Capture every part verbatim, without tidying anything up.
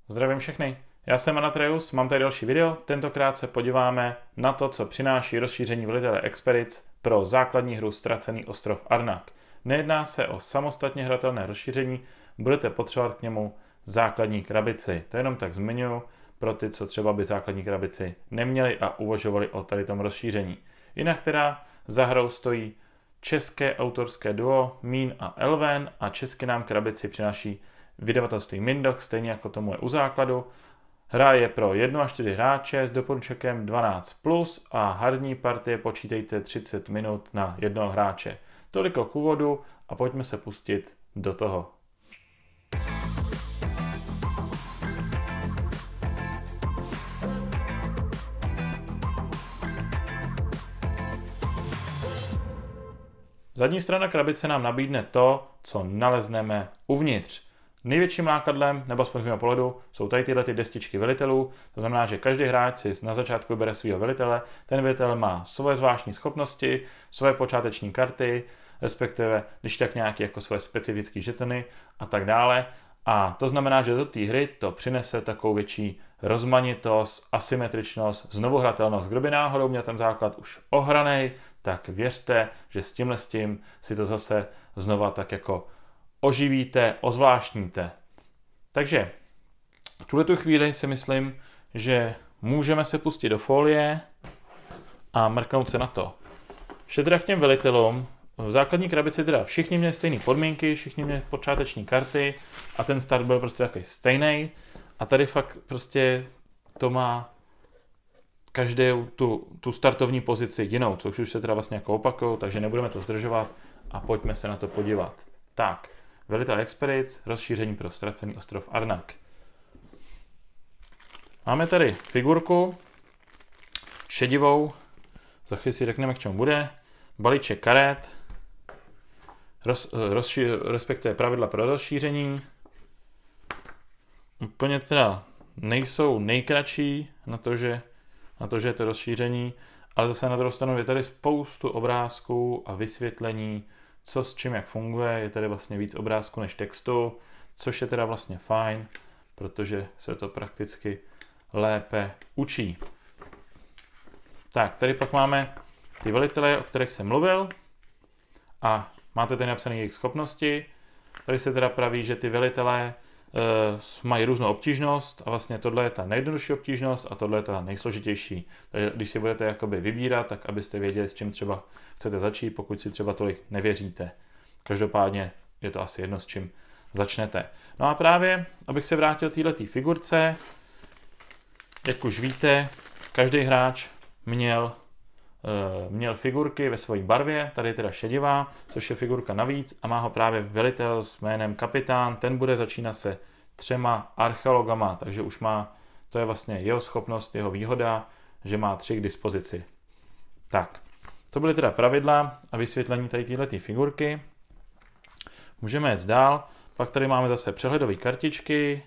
Zdravím všechny, já jsem Anatreus, mám tady další video, tentokrát se podíváme na to, co přináší rozšíření velitele Expedic pro základní hru Ztracený ostrov Arnak. Nejedná se o samostatně hratelné rozšíření, budete potřebovat k němu základní krabici. To jenom tak zmiňuji pro ty, co třeba by základní krabici neměli a uvažovali o tady tom rozšíření. Jinak teda za hrou stojí české autorské duo Mín a Elven a česky nám krabici přináší vydavatelství Mindoch, stejně jako tomu je u základu. Hra je pro jedna až čtyři hráče s doporučekem dvanáct plus a hardní partie počítejte třicet minut na jednoho hráče. Toliko k úvodu a pojďme se pustit do toho. Zadní strana krabice nám nabídne to, co nalezneme uvnitř. Největším lákadlem, nebo aspoň z mého pohledu, jsou tady tyhle ty destičky velitelů. To znamená, že každý hráč si na začátku bere svého velitele. Ten velitel má svoje zvláštní schopnosti, svoje počáteční karty, respektive když tak nějaké jako svoje specifické žetony a tak dále. A to znamená, že do té hry to přinese takovou větší rozmanitost, asymetričnost, znovuhratelnost. Kdo by náhodou měl ten základ už ohranej, tak věřte, že s tímhle s tím si to zase znova tak jako oživíte, ozvláštníte. Takže v tuhle chvíli si myslím, že můžeme se pustit do folie a mrknout se na to. Vše teda k těm velitelům. V základní krabici teda všichni měli stejné podmínky, všichni měli počáteční karty a ten start byl prostě takový stejný. A tady fakt prostě to má každou tu, tu startovní pozici jinou, což už se teda vlastně jako opakuju, takže nebudeme to zdržovat a pojďme se na to podívat. Tak, velitel Expedic, rozšíření pro Ztracený ostrov Arnak. Máme tady figurku šedivou, za chvíli si řekneme, k čemu bude, balíček karet, roz, rozší, respektive pravidla pro rozšíření. Úplně teda nejsou nejkratší na to, že, na to, že je to rozšíření, ale zase na druhou stranu je tady spoustu obrázků a vysvětlení, co s čím jak funguje, je tady vlastně víc obrázků než textu, což je teda vlastně fajn, protože se to prakticky lépe učí. Tak, tady pak máme ty velitele, o kterých jsem mluvil a máte tady napsané jejich schopnosti. Tady se teda praví, že ty velitelé e, mají různou obtížnost a vlastně tohle je ta nejjednodušší obtížnost a tohle je ta nejsložitější. Takže když si budete jakoby vybírat, tak abyste věděli, s čím třeba chcete začít, pokud si třeba tolik nevěříte. Každopádně je to asi jedno, s čím začnete. No a právě, abych se vrátil k této figurce, jak už víte, každý hráč měl, uh, měl figurky ve své barvě, tady je teda šedivá, což je figurka navíc a má ho právě velitel s jménem kapitán, ten bude začínat se třema archeologama, takže už má, to je vlastně jeho schopnost, jeho výhoda, že má tři k dispozici. Tak, to byly teda pravidla a vysvětlení tady této figurky. Můžeme jít dál, pak tady máme zase přehledové kartičky,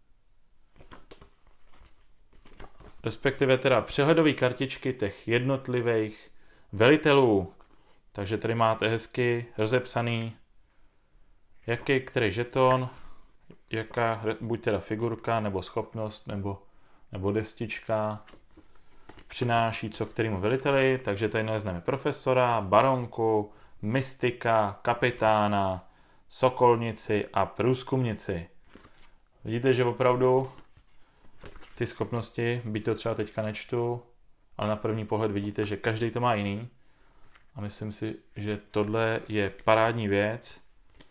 respektive teda přehledové kartičky těch jednotlivých velitelů. Takže tady máte hezky rozepsaný, jaký který žeton, jaká buď teda figurka, nebo schopnost, nebo, nebo destička přináší co kterému veliteli. Takže tady nalezneme profesora, baronku, mystika, kapitána, sokolnici a průzkumnici. Vidíte, že opravdu ty schopnosti, byť to třeba teďka nečtu, ale na první pohled vidíte, že každý to má jiný. A myslím si, že tohle je parádní věc.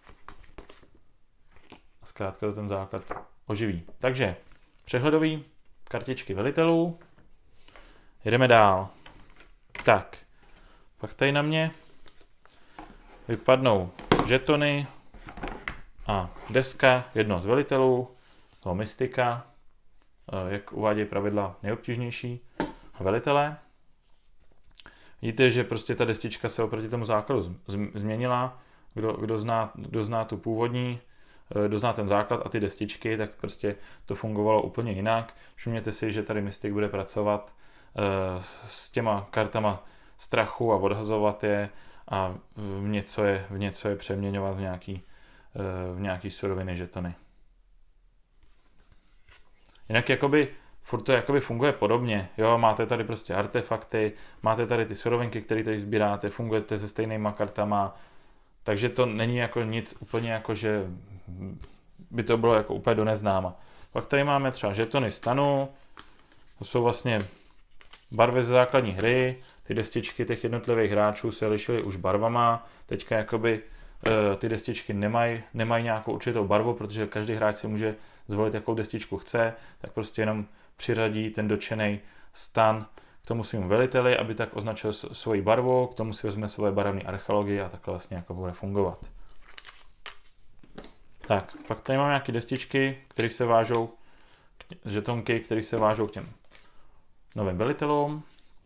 A zkrátka to ten základ oživí. Takže přehledový kartičky velitelů. Jedeme dál. Tak, pak tady na mě vypadnou žetony a deska jednoho z velitelů, toho mystika, jak uvádějí pravidla nejobtížnější velitele. Vidíte, že prostě ta destička se oproti tomu základu změnila. Kdo, kdo, zná, kdo zná tu původní, kdo zná ten základ a ty destičky, tak prostě to fungovalo úplně jinak. Všimněte si, že tady mystik bude pracovat s těma kartama strachu a odhazovat je a v něco je, v něco je přeměňovat v nějaký, v nějaký suroviny žetony. Jinak jakoby furt to jakoby funguje podobně, jo, máte tady prostě artefakty, máte tady ty surovinky, které tady sbíráte, fungujete se stejnýma kartama, takže to není jako nic úplně jako, že by to bylo jako úplně do neznáma. Pak tady máme třeba žetony stanu, to jsou vlastně barvy ze základní hry, ty destičky těch jednotlivých hráčů se lišily už barvama, teďka jakoby ty destičky nemají nemaj nějakou určitou barvu, protože každý hráč si může zvolit, jakou destičku chce, tak prostě jenom přiřadí ten dotčený stan k tomu svým veliteli, aby tak označil svoji barvu, k tomu si vezme svoje barevné archeologie a takhle vlastně jako bude fungovat. Tak, pak tady máme nějaké destičky, které se vážou, žetonky, které se vážou k těm novým velitelům.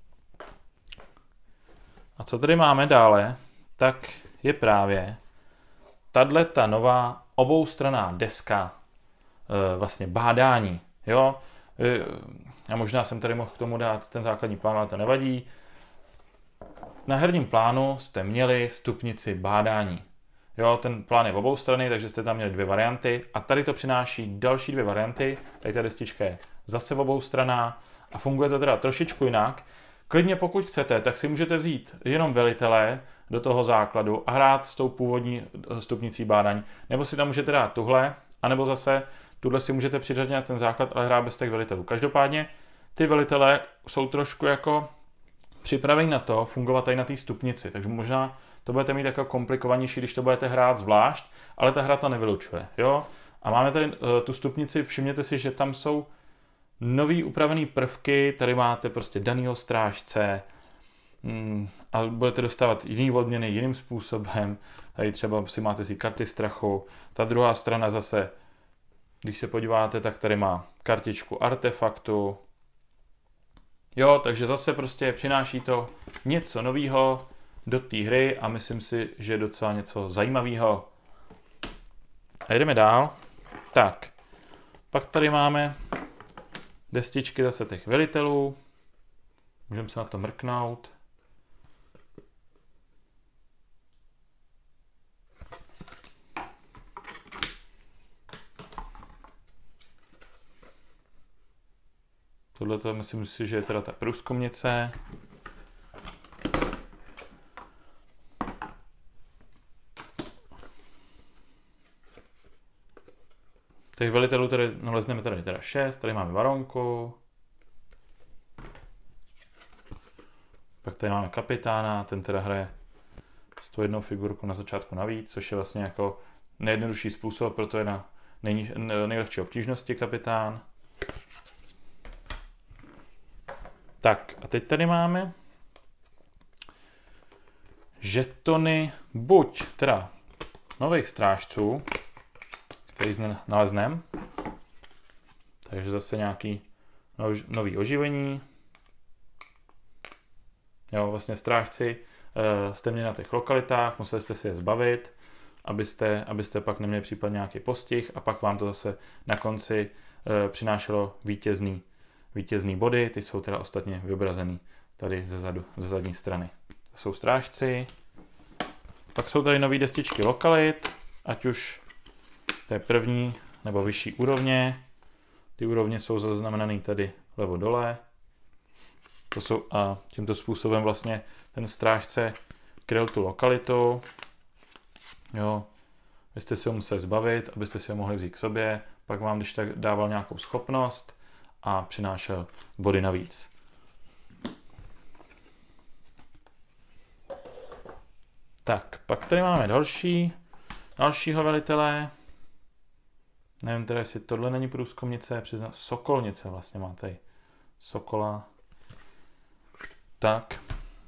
A co tady máme dále, tak je právě tahle ta nová oboustranná deska e, vlastně bádání. Jo? E, já možná jsem tady mohl k tomu dát ten základní plán, ale to nevadí. Na herním plánu jste měli stupnici bádání. Jo, ten plán je oboustranný, takže jste tam měli dvě varianty a tady to přináší další dvě varianty. Tady ta destička je zase oboustranná a funguje to teda trošičku jinak. Klidně pokud chcete, tak si můžete vzít jenom velitele do toho základu a hrát s tou původní stupnicí bádání. Nebo si tam můžete dát tuhle, anebo zase tuhle si můžete přiřadit na ten základ, ale hrát bez těch velitelů. Každopádně ty velitelé jsou trošku jako připraveni na to fungovat tady na té stupnici, takže možná to budete mít jako komplikovanější, když to budete hrát zvlášť, ale ta hra to nevylučuje. Jo? A máme tady uh, tu stupnici, všimněte si, že tam jsou nový upravený prvky, tady máte prostě danýho strážce mm, a budete dostávat jiný odměny jiným způsobem. Tady třeba si máte si karty strachu. Ta druhá strana zase, když se podíváte, tak tady má kartičku artefaktu. Jo, takže zase prostě přináší to něco nového do té hry a myslím si, že je docela něco zajímavého. A jdeme dál. Tak, pak tady máme destičky zase těch velitelů. Můžeme se na to mrknout. Tohle to myslím si, že je teda ta průzkumnice. Těch velitelů tady nalezneme tady teda šest, tady máme varonku. Pak tady máme kapitána, ten teda hraje s tou jednou figurkou na začátku navíc, což je vlastně jako nejjednodušší způsob, proto je na nej, nejlehčí obtížnosti kapitán. Tak a teď tady máme žetony buď teda nových strážců, který nalezneme. Takže zase nějaký nový oživení. Jo, vlastně strážci e, jste měli na těch lokalitách, museli jste si je zbavit, abyste, abyste pak neměli případně nějaký postih a pak vám to zase na konci e, přinášelo vítězný, vítězný body, ty jsou teda ostatně vyobrazený tady ze, zadu, ze zadní strany. To jsou strážci. Pak jsou tady nové destičky lokalit, ať už to je první nebo vyšší úrovně. Ty úrovně jsou zaznamenané tady levo dole. To jsou, a tímto způsobem vlastně ten strážce kryl tu lokalitu. Jo, vy jste si ho museli zbavit, abyste si ho mohli vzít k sobě. Pak vám když tak dával nějakou schopnost a přinášel body navíc. Tak, pak tady máme další, dalšího velitele. Nevím teda, jestli tohle není průzkumnice, přiznám, sokolnice vlastně má tady. Sokola. Tak.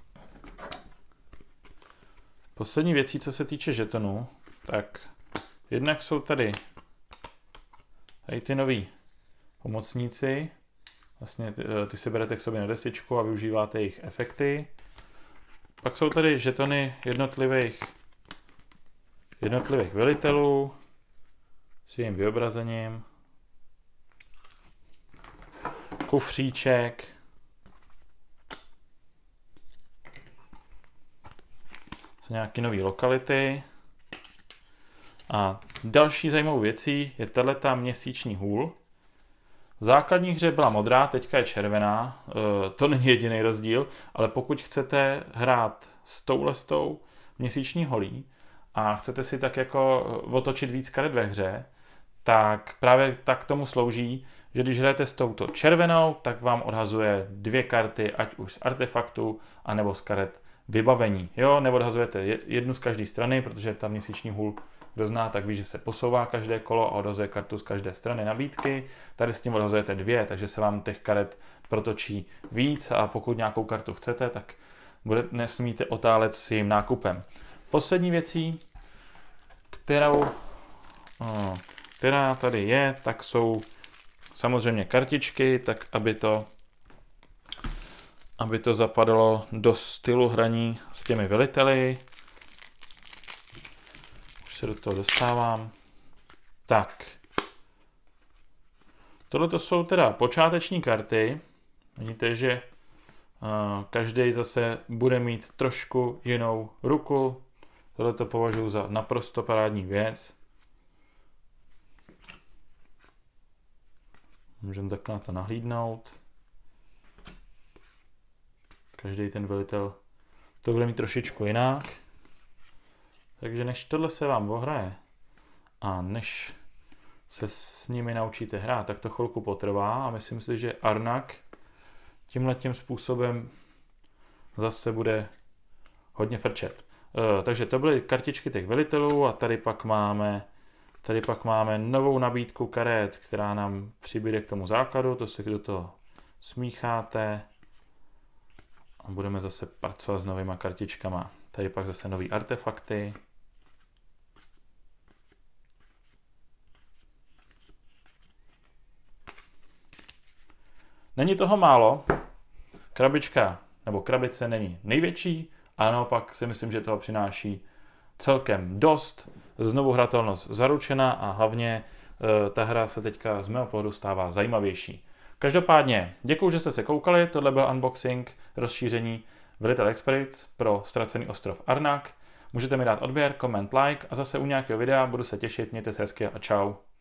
Poslední věcí, co se týče žetonů, tak jednak jsou tady, tady ty noví pomocníci. Vlastně ty, ty si berete k sobě na destičku a využíváte jejich efekty. Pak jsou tady žetony jednotlivých, jednotlivých velitelů s jejím vyobrazením. Kufříček. Jsou nějaké nové lokality. A další zajímavou věcí je tato měsíční hůl. V základní hře byla modrá, teďka je červená, to není jediný rozdíl, ale pokud chcete hrát s touhletou měsíční holí a chcete si tak jako otočit víc karet ve hře, tak právě tak tomu slouží, že když hrajete s touto červenou, tak vám odhazuje dvě karty, ať už z artefaktu, anebo z karet vybavení. Jo, neodhazujete jednu z každé strany, protože ta měsíční hůl, kdo zná, tak ví, že se posouvá každé kolo a odhazuje kartu z každé strany nabídky. Tady s tím odhazujete dvě, takže se vám těch karet protočí víc a pokud nějakou kartu chcete, tak bude, nesmíte otálet s tím nákupem. Poslední věcí, kterou, která tady je, tak jsou samozřejmě kartičky, tak aby to, aby to zapadalo do stylu hraní s těmi veliteli. Už se do toho dostávám. Tak. Tohle to jsou teda počáteční karty. Vidíte, že uh, každý zase bude mít trošku jinou ruku. Tohle to považuji za naprosto parádní věc. Můžeme takhle na to nahlídnout. Každý ten velitel to bude mít trošičku jinak. Takže než tohle se vám ohraje a než se s nimi naučíte hrát, tak to chvilku potrvá a myslím si, že Arnak tímhletím způsobem zase bude hodně frčet. E, takže to byly kartičky těch velitelů a tady pak máme Tady pak máme novou nabídku karet, která nám přibyde k tomu základu, to se do toho smícháte a budeme zase pracovat s novýma kartičkama. Tady pak zase nový artefakty. Není toho málo, krabička nebo krabice není největší, a naopak si myslím, že toho přináší celkem dost. Znovu hratelnost zaručena a hlavně e, ta hra se teďka z mého pohledu stává zajímavější. Každopádně děkuju, že jste se koukali, tohle byl unboxing rozšíření Velitel Expedic pro ztracený ostrov Arnak. Můžete mi dát odběr, koment, like a zase u nějakého videa budu se těšit, mějte se hezky a čau.